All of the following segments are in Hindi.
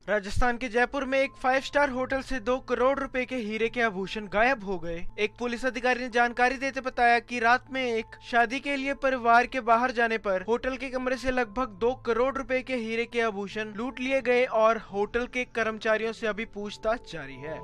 राजस्थान के जयपुर में एक 5 स्टार होटल से 2 करोड़ रुपए के हीरे के आभूषण गायब हो गए। एक पुलिस अधिकारी ने जानकारी देते बताया कि रात में एक शादी के लिए परिवार के बाहर जाने पर होटल के कमरे से लगभग 2 करोड़ रुपए के हीरे के आभूषण लूट लिए गए और होटल के कर्मचारियों से अभी पूछताछ जारी है।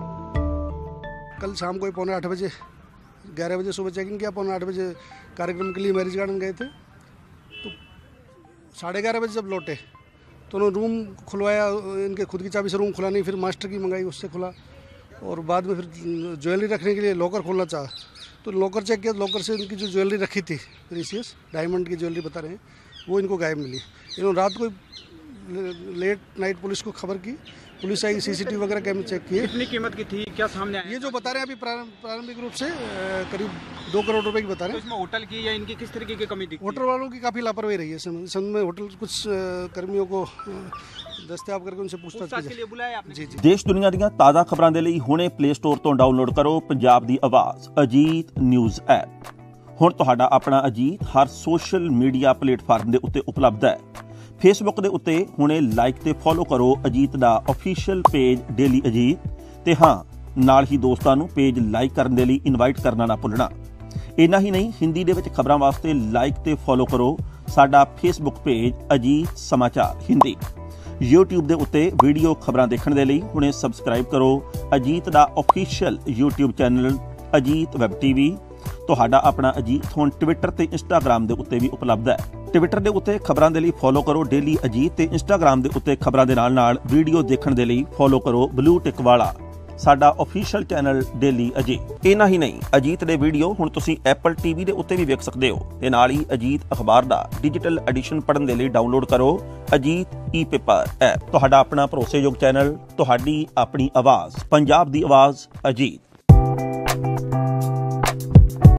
कल शाम को 7:45 बजे 11 बजे सुबह चेक इन किया। 7:45 बजे कार्यक्रम के लिए मैरिज गार्डन गए थे, तो 11:30 बजे जब लौटे तो उन्होंने रूम खुलवाया। इनके खुद की चाबी से रूम खुला नहीं, फिर मास्टर की मंगाई, उससे खुला। और बाद में फिर ज्वेलरी रखने के लिए लॉकर खोलना चाहा तो लॉकर चेक किया। लॉकर से इनकी जो ज्वेलरी रखी थी, प्रीशियस डायमंड की ज्वेलरी बता रहे हैं, वो इनको गायब मिली। इन्होंने रात को लेट नाइट पुलिस को खबर की। पुलिस आई, सीसीटीवी वगैरह कैमरे चेक किए। कितनी कीमत की थी, क्या सामने आया? ये जो बता रहे हैं अभी प्रारंभिक रूप से करीब 2 करोड़ रुपए की बता रहे हैं। तो इसमें होटल की या इनकी किस तरीके की कमी थी? होटल वालों की काफ़ी लापरवाही रही है। इस में होटल कुछ कर्मियों को दस्तयाब करके उनसे पूछताछ के लिए बुलाया आपने? जी। देश दुनिया ਦੀਆਂ ਤਾਜ਼ਾ ਖਬਰਾਂ ਦੇ ਲਈ ਹੁਣੇ ਪਲੇ ਸਟੋਰ ਤੋਂ ਡਾਊਨਲੋਡ ਕਰੋ ਪੰਜਾਬ ਦੀ ਆਵਾਜ਼ ਅਜੀਤ ਨਿਊਜ਼ ਐਪ। ਹੁਣ ਤੁਹਾਡਾ ਆਪਣਾ ਅਜੀਤ ਹਰ ਸੋਸ਼ਲ ਮੀਡੀਆ ਪਲੇਟਫਾਰਮ ਦੇ ਉੱਤੇ ਉਪਲਬਧ ਹੈ। ਫੇਸਬੁੱਕ ਦੇ ਉੱਤੇ ਹੁਣੇ ਲਾਈਕ ਤੇ ਫੋਲੋ ਕਰੋ ਅਜੀਤ ਦਾ ਅਫੀਸ਼ੀਅਲ ਪੇਜ ਡੇਲੀ ਅਜੀਤ ਤੇ ਹਾਂ ਨਾਲ ਹੀ ਦੋਸਤਾਂ ਨੂੰ ਪੇਜ ਲਾਈਕ ਕਰਨ ਦੇ ਲਈ ਇਨਵਾਈਟ ਕਰਨਾ ਨਾ ਭੁੱਲਣਾ। ਇੰਨਾ ਹੀ ਨਹੀਂ, ਹਿੰਦੀ ਦੇ ਵਿੱਚ ਖਬਰਾਂ ਵਾਸਤੇ ਲਾਈਕ ਤੇ ਫੋਲੋ ਕਰੋ ਸਾਡਾ ਫੇਸਬੁੱਕ ਪੇਜ ਅਜੀਤ ਸਮਾਚਾਰ ਹਿੰਦੀ। YouTube ਦੇ ਉੱਤੇ ਵੀਡੀਓ ਖਬਰਾਂ ਦੇਖਣ ਦੇ ਲਈ ਹੁਣੇ ਸਬਸਕ੍ਰਾਈਬ ਕਰੋ ਅਜੀਤ ਦਾ official YouTube channel Ajit web TV. ਤੁਹਾਡਾ ਆਪਣਾ ਅਜੀਤ ਹੁਣ ਟਵਿੱਟਰ ਤੇ ਇੰਸਟਾਗ੍ਰਾਮ ਦੇ ਉੱਤੇ ਵੀ ਉਪਲਬਧ ਹੈ। ਟਵਿੱਟਰ ਦੇ ਉੱਤੇ ਖਬਰਾਂ ਦੇ ਲਈ ਫੋਲੋ ਕਰੋ ਡੇਲੀ ਅਜੀਤ ਤੇ ਇੰਸਟਾਗ੍ਰਾਮ ਦੇ ਉੱਤੇ ਖਬਰਾਂ ਦੇ ਨਾਲ ਵੀਡੀਓ ਦੇਖਣ ਦੇ ਲਈ ਫੋਲੋ ਕਰੋ ਬਲੂ ਟਿਕ ਵਾਲਾ ਸਾਡਾ ਅਫੀਸ਼ੀਅਲ ਚੈਨਲ ਡੇਲੀ ਅਜੀਤ। ਇਹਨਾਂ ਹੀ ਨਹੀਂ, ਅਜੀਤ ਦੇ ਵੀਡੀਓ ਹੁਣ ਤੁਸੀਂ ਐਪਲ ਟੀਵੀ ਦੇ ਉੱਤੇ ਵੀ ਵੇਖ ਸਕਦੇ ਹੋ ਤੇ ਨਾਲ ਹੀ ਅਜੀਤ ਅਖਬਾਰ ਦਾ ਡਿਜੀਟਲ ਐਡੀਸ਼ਨ ਪੜ੍ਹਨ ਦੇ ਲਈ ਡਾਊਨਲੋਡ ਕਰੋ ਅਜੀਤ ਈ-ਪੇਪਰ ਐਪ। ਤੁਹਾਡਾ ਆਪਣਾ ਭਰੋਸੇਯੋਗ ਚੈਨਲ, ਤੁਹਾਡੀ ਆਪਣੀ ਆਵਾਜ਼, ਪੰਜਾਬ ਦੀ ਆਵਾਜ਼ ਅਜੀਤ।